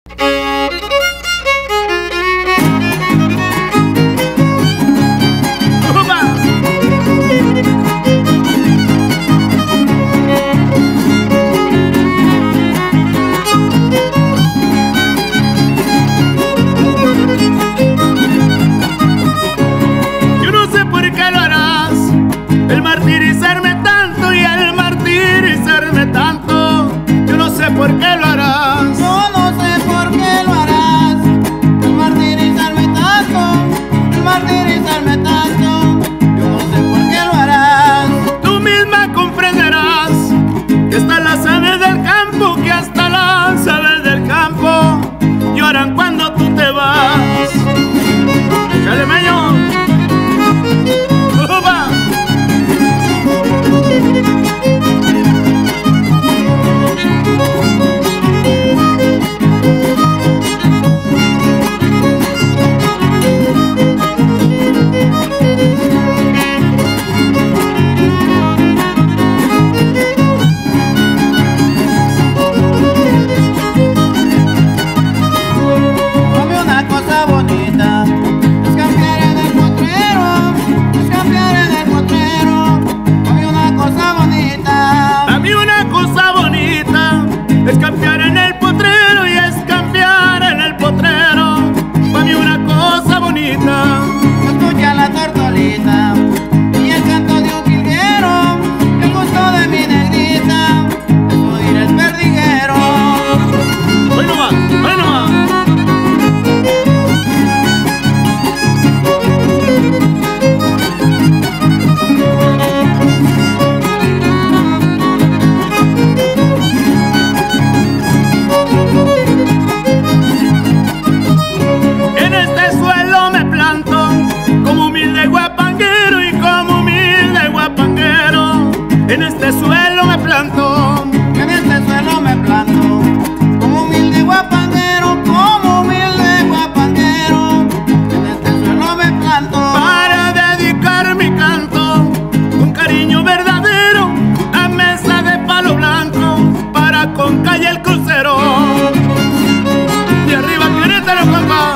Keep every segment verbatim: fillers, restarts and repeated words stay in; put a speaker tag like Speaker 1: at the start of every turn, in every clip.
Speaker 1: ¿Por qué lo harás?
Speaker 2: Yo no sé por qué lo harás. El martirizarme tanto, el martirizarme tanto. Yo no sé por qué lo harás.
Speaker 1: Tú misma comprenderás que hasta las aves del campo, que hasta las aves del campo lloran cuando tú te vas. ¡Échale, meño! ¡Upa! Es campear en el potrero y es campear en el potrero. Pa' mí una cosa bonita.
Speaker 2: Escucha la tortolita y el canto de un jilguero, el gusto de mi negrita, es oír el perdiguero.
Speaker 1: ¡Hoy no más! ¡Hoy no más! En este suelo me planto,
Speaker 2: en este suelo me planto, como humilde guapanguero, como humilde guapanguero. En este suelo me planto,
Speaker 1: para dedicar mi canto, con cariño verdadero, a mesa de palo blanco, para con calle el crucero. De arriba Querétaro, papá.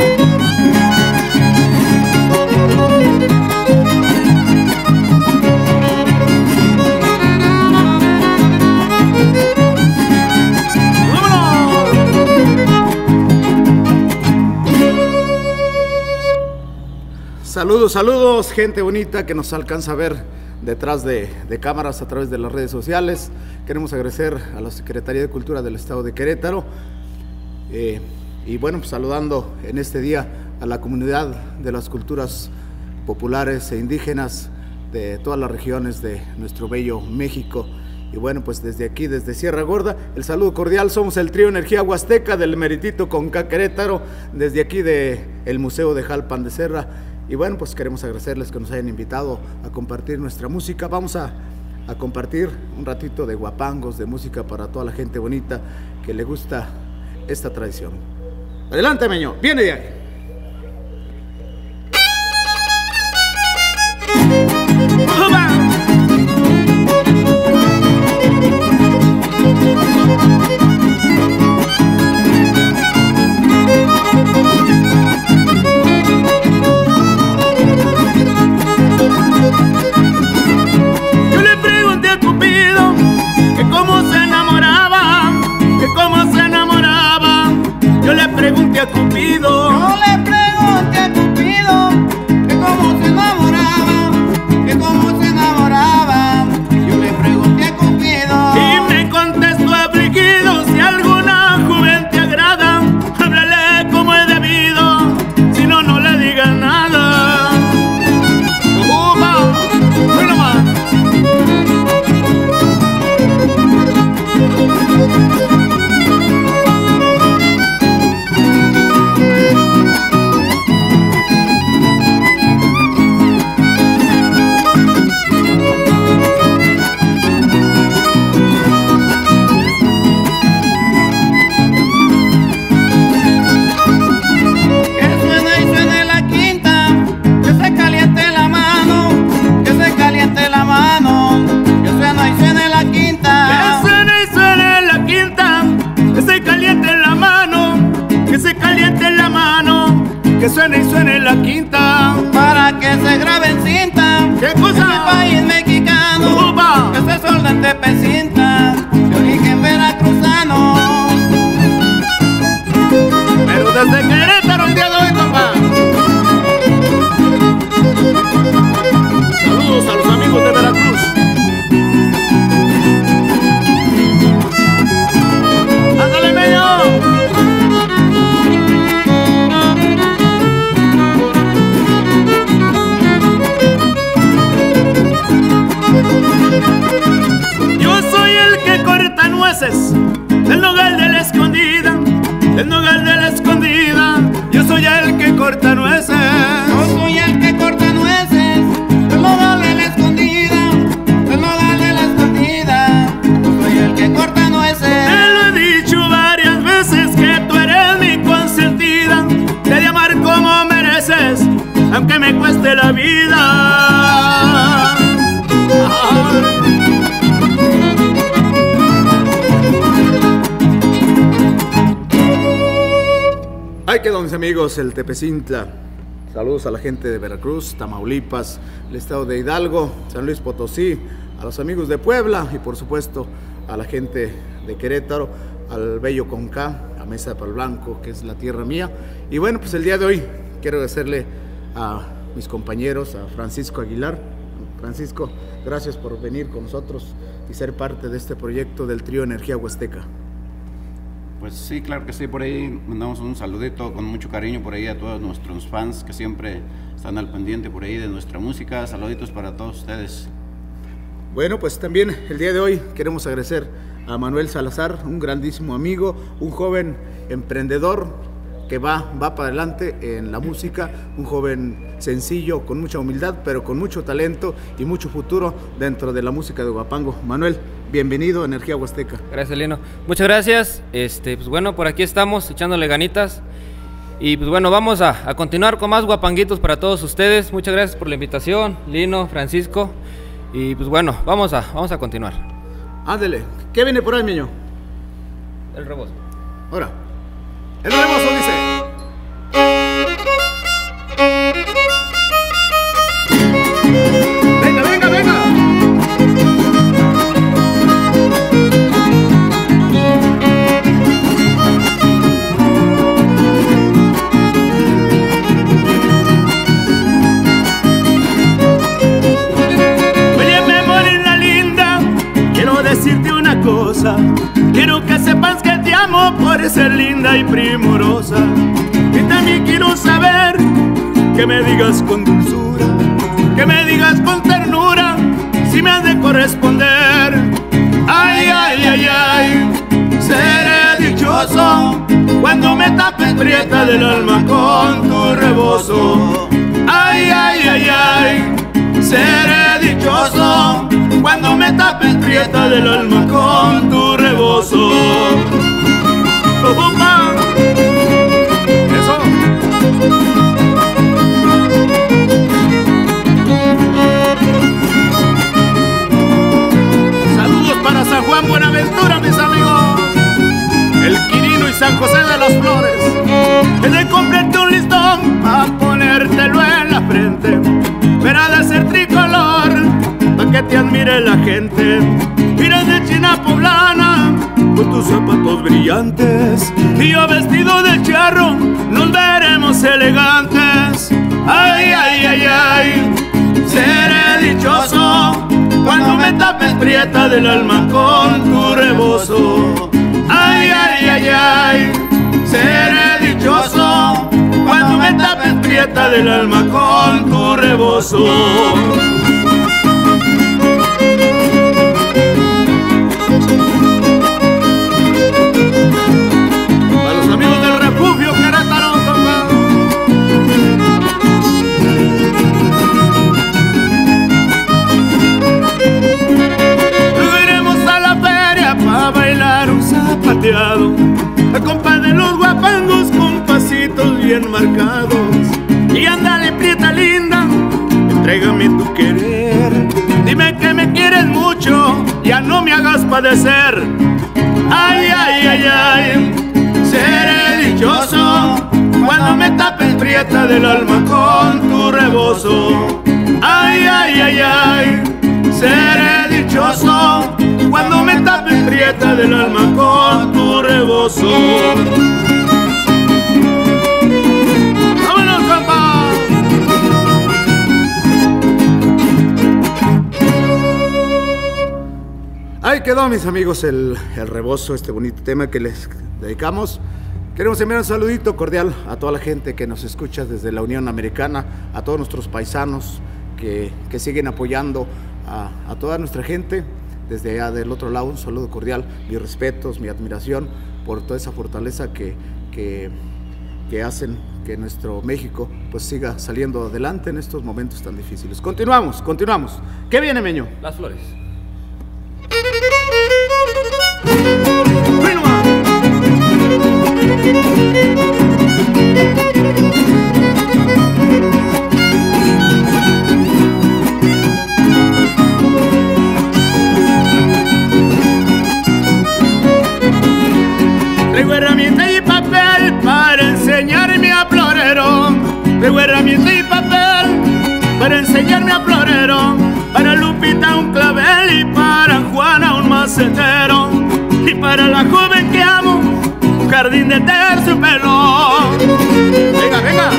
Speaker 1: Saludos, saludos, gente bonita que nos alcanza a ver detrás de, de cámaras a través de las redes sociales. Queremos agradecer a la Secretaría de Cultura del Estado de Querétaro eh, y bueno, pues saludando en este día a la comunidad de las culturas populares e indígenas de todas las regiones de nuestro bello México. Y bueno, pues desde aquí, desde Sierra Gorda, el saludo cordial. Somos el trío Energía Huasteca del Meritito Conca Querétaro, desde aquí de el Museo de Jalpan de Serra. Y bueno, pues queremos agradecerles que nos hayan invitado a compartir nuestra música. Vamos a, a compartir un ratito de guapangos, de música para toda la gente bonita que le gusta esta tradición. Adelante, Meño, viene de ahí. ¡Uba! Pregunté a Cupido,
Speaker 2: yo le pregunté a Cupido que cómo se enamoraba, que cómo se enamoraba. Yo le pregunté a Cupido
Speaker 1: y me contestó afligido: si alguna joven te agrada, háblale como es debido, si no, no le digas nada. ¡Upa! ¡Bueno más! que suene y suene la quinta,
Speaker 2: para que se grabe en cinta.
Speaker 1: ¿Qué cosa?
Speaker 2: En el país mexicano,
Speaker 1: ¡Upa!
Speaker 2: que se solda en Tepecinta, de origen veracruzano.
Speaker 1: Pero desde Querétaro el día de hoy, compa. Saludos a los amigos de Veracruz. ¡Ándale, medio! Yo soy el que corta nueces del nogal de la escondida, del nogal de la escondida. Yo soy el que corta nueces.
Speaker 2: Yo soy el que corta nueces del nogal de la escondida, del nogal de la escondida. Yo soy el que corta nueces.
Speaker 1: Te lo he dicho varias veces que tú eres mi consentida. Te de amar como mereces, aunque me cueste la vida. Ay, que mis amigos, el Tepecintla. Saludos a la gente de Veracruz, Tamaulipas, el estado de Hidalgo, San Luis Potosí, a los amigos de Puebla y por supuesto a la gente de Querétaro, al bello Conca, a Mesa de Palo Blanco, que es la tierra mía. Y bueno, pues el día de hoy quiero agradecerle a mis compañeros, a Francisco Aguilar. Francisco, gracias por venir con nosotros y ser parte de este proyecto del trío Energía Huasteca.
Speaker 3: Pues sí, claro que sí, por ahí mandamos un saludito con mucho cariño por ahí a todos nuestros fans que siempre están al pendiente por ahí de nuestra música. Saluditos para todos ustedes.
Speaker 1: Bueno, pues también el día de hoy queremos agradecer a Manuel Salazar, un grandísimo amigo, un joven emprendedor que va, va para adelante en la música, un joven sencillo, con mucha humildad, pero con mucho talento y mucho futuro dentro de la música de Huapango. Manuel, bienvenido a Energía Huasteca.
Speaker 4: Gracias, Lino. Muchas gracias. Este, pues bueno, por aquí estamos echándole ganitas. Y pues bueno, vamos a, a continuar con más guapanguitos para todos ustedes. Muchas gracias por la invitación, Lino, Francisco. Y pues bueno, vamos a, vamos a continuar.
Speaker 1: Ándele, ¿qué viene por ahí, niño?
Speaker 4: El rebozo.
Speaker 1: Ahora, el rebozo dice... ¡Venga, venga, venga! Oye, mi morena linda, quiero decirte una cosa. Quiero que sepas que te amo por ser linda y primorosa. Y también quiero saber que me digas con dulzura, que me digas con ternura, si me has de corresponder. Ay, ay, ay, ay, seré dichoso cuando me tapes prieta del alma con tu rebozo. Ay, ay, ay, ay, seré dichoso cuando me tapes prieta del alma con tu rebozo. ¡Opa! Eso. Saludos para San Juan Buenaventura, mis amigos. El Quirino y San José de las Flores. He de comprarte un listón a ponértelo en la frente. Verá de ser tricolor, pa' que te admire la gente. Mira de China poblana, con tus zapatos brillantes, y yo vestido de charro, nos veremos elegantes. Ay, ay, ay, ay, seré dichoso cuando me tapes prieta del alma con tu rebozo. Ay, ay, ay, ay, seré dichoso cuando me tapes prieta del alma con tu rebozo. A los amigos del refugio Querétaro, compa. Luego iremos a la feria pa' bailar un zapateado, a compa de los guapangos con pasitos bien marcados. Y ándale, prieta linda, entrégame tu querer. Dime que me quieres mucho, ya no me hagas padecer. Ay, ay, ay, ay, seré dichoso cuando me tapes prieta
Speaker 5: prieta del alma con tu rebozo. Ay, ay, ay, ay, seré dichoso cuando me tape prieta del alma con tu rebozo. ¡Vámonos, compa!
Speaker 1: Ahí quedó, mis amigos, el, el rebozo, este bonito tema que les dedicamos. Queremos enviar un saludito cordial a toda la gente que nos escucha desde la Unión Americana, a todos nuestros paisanos que, que siguen apoyando a, a toda nuestra gente. Desde allá del otro lado, un saludo cordial, mis respetos, mi admiración por toda esa fortaleza que, que, que hacen que nuestro México pues siga saliendo adelante en estos momentos tan difíciles. Continuamos, continuamos. ¿Qué viene, Meño?
Speaker 4: Las flores.
Speaker 1: ¡Bueno, va!
Speaker 5: Traigo herramienta y papel para enseñarme a florero. Traigo herramienta y papel para enseñarme a florero. Para Lupita un clavel y para Juana un macetero. Y para la joven que amo, un jardín de terciopelo. Venga, venga.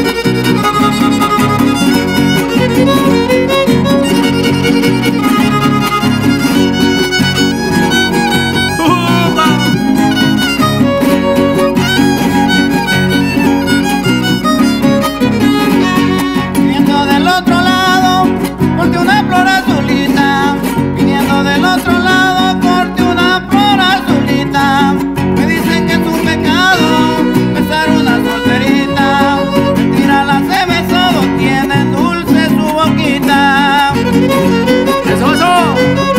Speaker 2: Viniendo del otro lado, corte una flor azulita. Viniendo del otro lado, corte una flor azulita. Me dicen que es un pecado besar una solterita. Mentira, las he besado, tienen dulce su boquita.
Speaker 5: ¡Eso, eso!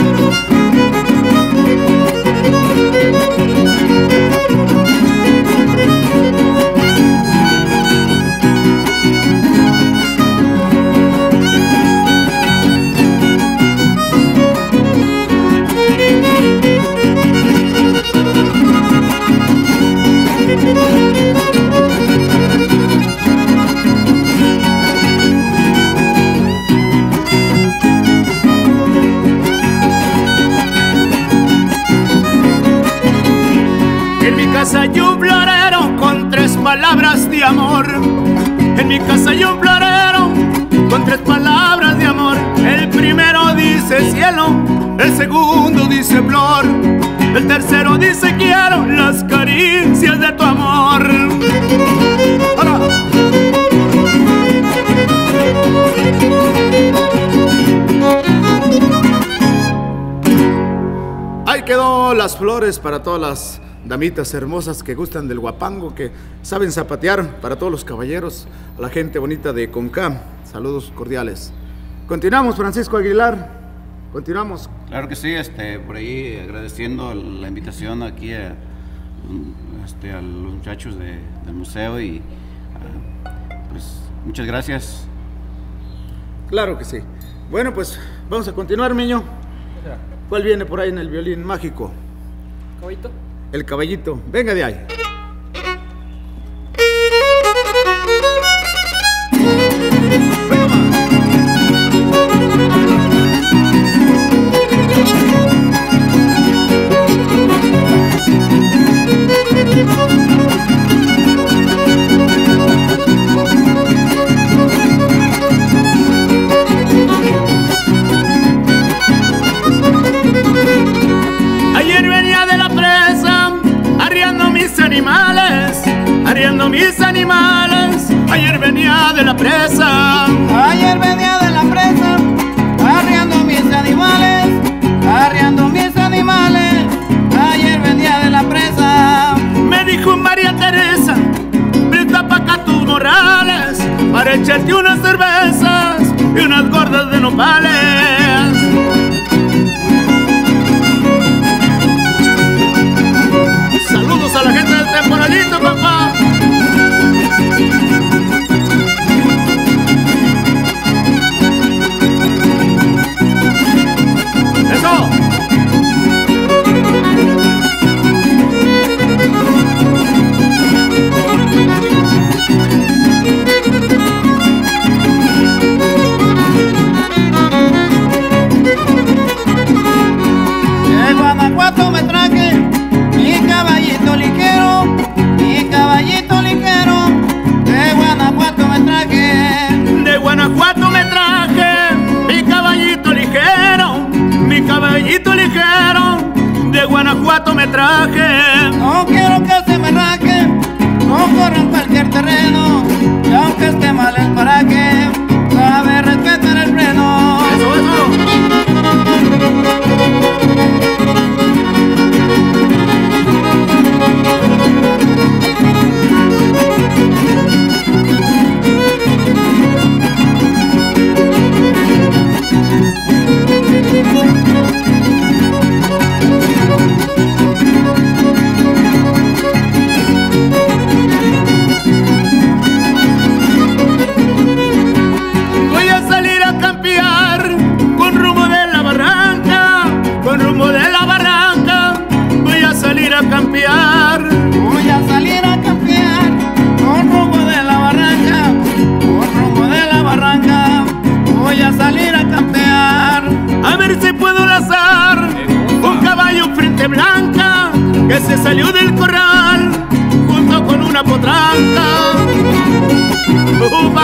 Speaker 5: En mi casa hay un florero con tres palabras de amor. En mi casa hay un florero con tres palabras de amor. El primero dice cielo, el segundo dice flor, el tercero dice quiero las caricias de tu amor. ¡Hola!
Speaker 1: Ahí quedó las flores para todas las damitas hermosas que gustan del guapango, que saben zapatear, para todos los caballeros, a la gente bonita de Concam. Saludos cordiales. Continuamos, Francisco Aguilar. Continuamos.
Speaker 3: Claro que sí, este, por ahí agradeciendo la invitación aquí a, este, a los muchachos de, del museo y uh, pues muchas gracias.
Speaker 1: Claro que sí. Bueno, pues vamos a continuar, Miño. ¿Cuál viene por ahí en el violín mágico?
Speaker 4: ¿Caballito?
Speaker 1: El caballito. Venga de ahí.
Speaker 5: Ayer venía de la presa, arriando mis animales, arriando mis animales. Ayer venía de la presa.
Speaker 2: Ayer venía de la presa, arriando mis animales, arriando mis animales. Ayer venía de la presa.
Speaker 5: Me dijo María Teresa, presta pa' acá tus morrales, para echarte unas cervezas y unas gordas de nopales. Saludos a la gente del Temporalito, papá. ¡Eso! Guanajuato me traje.
Speaker 2: No quiero que se me raje, no corro en cualquier terreno, y aunque esté mal el paraje, sabe respetar el freno.
Speaker 5: Eso, eso.
Speaker 2: Voy a salir a campear con rumbo de la barranca, con rumbo de la barranca. Voy a salir a campear.
Speaker 5: A ver si puedo lazar un caballo frente blanca que se salió del corral junto con una potranca. ¡Upa!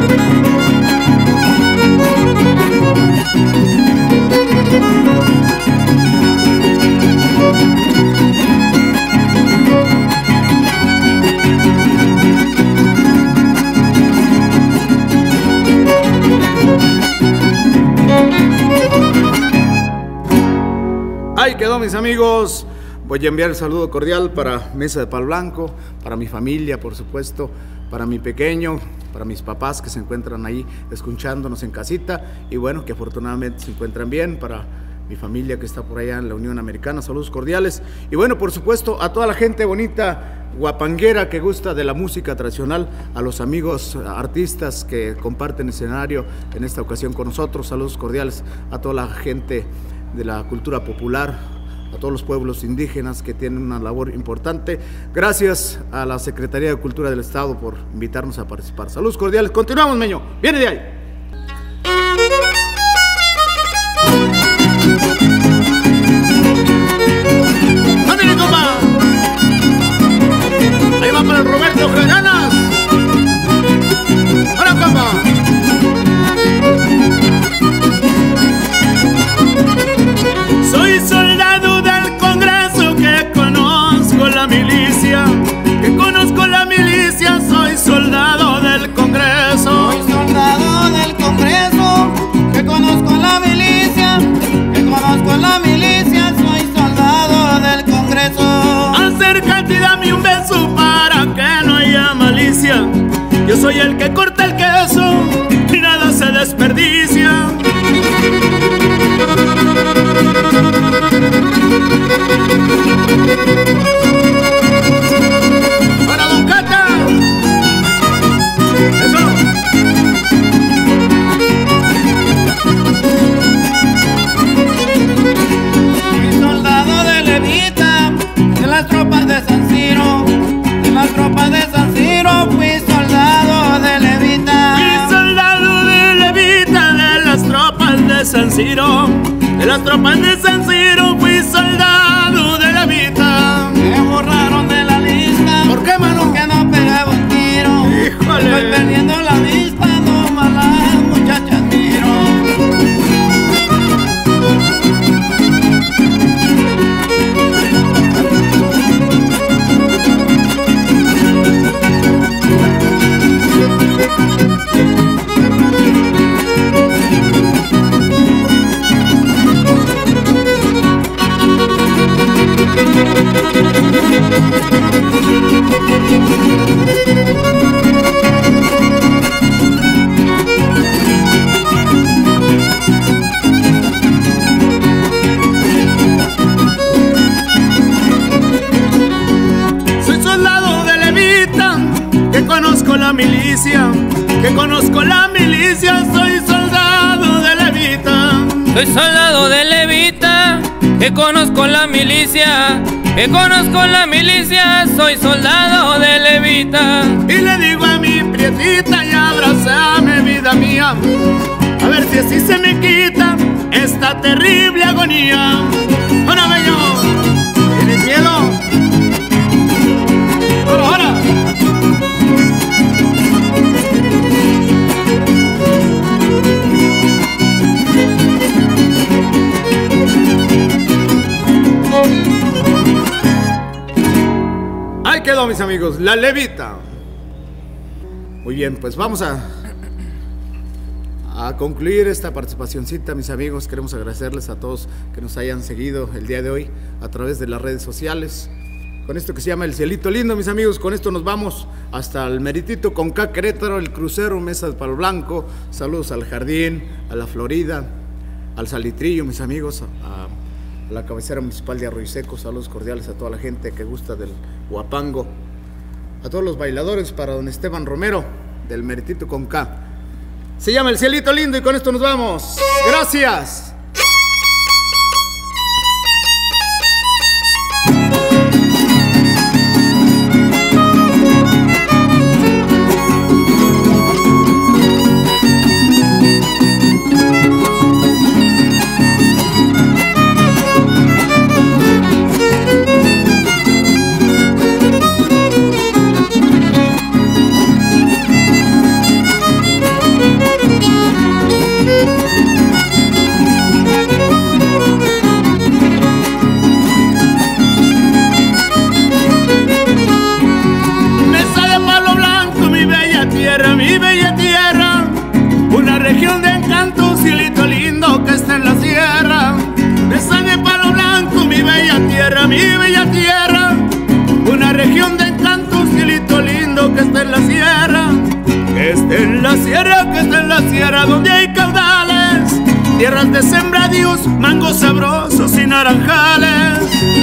Speaker 1: Ahí quedó, mis amigos. Voy a enviar el saludo cordial para Mesa de Palo Blanco, para mi familia, por supuesto, para mi pequeño, para mis papás que se encuentran ahí escuchándonos en casita y bueno, que afortunadamente se encuentran bien, para mi familia que está por allá en la Unión Americana, saludos cordiales. Y bueno, por supuesto, a toda la gente bonita, guapanguera, que gusta de la música tradicional, a los amigos artistas que comparten escenario en esta ocasión con nosotros, saludos cordiales a toda la gente de la cultura popular, a todos los pueblos indígenas que tienen una labor importante. Gracias a la Secretaría de Cultura del Estado por invitarnos a participar. Saludos cordiales. Continuamos, Meño. Viene de ahí.
Speaker 5: ¡Ándale, compa! Ahí va para el Roberto Geranas. ¡Ahora, compa! Soy soldado del Congreso, que conozco la milicia, que conozco la milicia, soy soldado del Congreso.
Speaker 2: Soy soldado del Congreso, que conozco la milicia, que conozco la milicia, soy soldado del Congreso.
Speaker 5: Acércate y dame un beso para que no haya malicia. Yo soy el que corta el queso y nada se desperdicia. Para Don Cata. Eso.
Speaker 2: Fui soldado de Levita, de las tropas de San Ciro, de las tropas de San Ciro, fui soldado de Levita.
Speaker 5: Fui soldado de Levita, de las tropas de San Ciro, de las tropas de San Ciro, fui soldado de Levita.
Speaker 2: Me borraron de la lista.
Speaker 5: ¿Por qué, mano?
Speaker 2: Porque no pegaba un tiro.
Speaker 5: ¡Híjole!
Speaker 2: Estoy perdiendo la vista, no malas muchachas miro.
Speaker 5: Soy soldado de Levita, que conozco la milicia, que conozco la milicia, soy soldado de Levita.
Speaker 4: Soy soldado de Levita, que conozco la milicia, que conozco la milicia, soy soldado de Levita.
Speaker 5: Y le digo a mi prietita, y abrázame, vida mía, a ver si así se me quita esta terrible agonía. ¡Ahora, bello! ¿Tienes miedo? ¡Ahora, ahora!
Speaker 1: mis amigos, La Levita. Muy bien, pues vamos a, a concluir esta participacióncita, mis amigos. Queremos agradecerles a todos que nos hayan seguido el día de hoy a través de las redes sociales. Con esto que se llama El Cielito Lindo, mis amigos, con esto nos vamos hasta el Meritito Conca Querétaro, el crucero Mesa de Palo Blanco. Saludos al Jardín, a la Florida, al Salitrillo, mis amigos, a, a la cabecera municipal de Arroyo Seco. Saludos cordiales a toda la gente que gusta del huapango, a todos los bailadores, para don Esteban Romero del Meritito Conca. Se llama El Cielito Lindo y con esto nos vamos. Gracias.
Speaker 5: Mi bella tierra, una región de encanto, cielito lindo que está en la sierra, que está en la sierra, que está en la sierra donde hay caudales, tierras de sembradíos, mangos sabrosos y naranjales.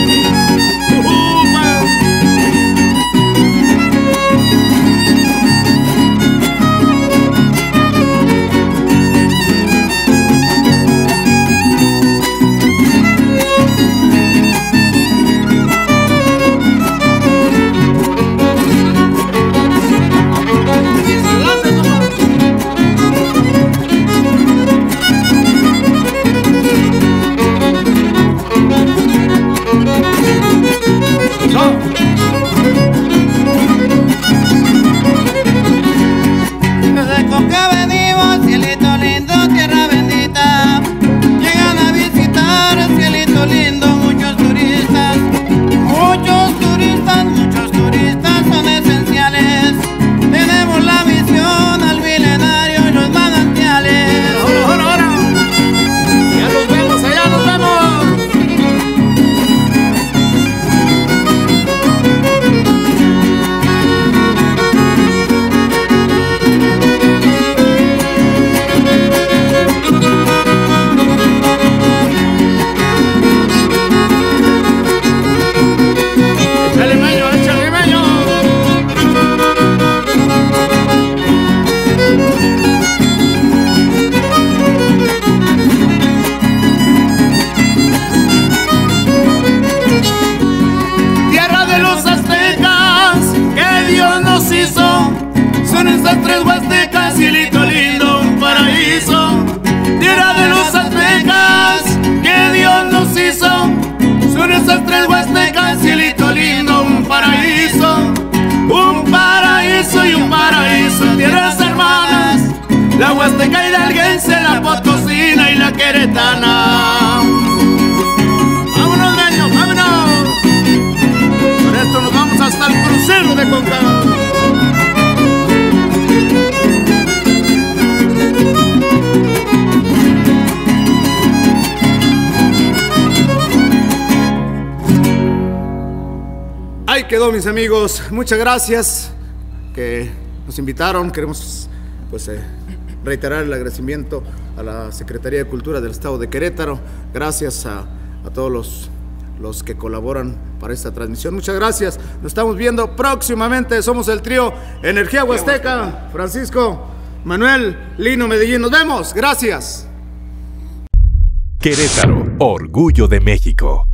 Speaker 5: La huasteca hidalguense, la potosina y la queretana. Vámonos, niños, vámonos. Por esto nos vamos hasta el crucero de Conca.
Speaker 1: Ahí quedó, mis amigos. Muchas gracias que nos invitaron. Queremos pues eh, reiterar el agradecimiento a la Secretaría de Cultura del Estado de Querétaro. Gracias a, a todos los, los que colaboran para esta transmisión. Muchas gracias. Nos estamos viendo próximamente. Somos el trío Energía Huasteca. Francisco, Manuel, Lino, Medellín. Nos vemos. Gracias.
Speaker 6: Querétaro, orgullo de México.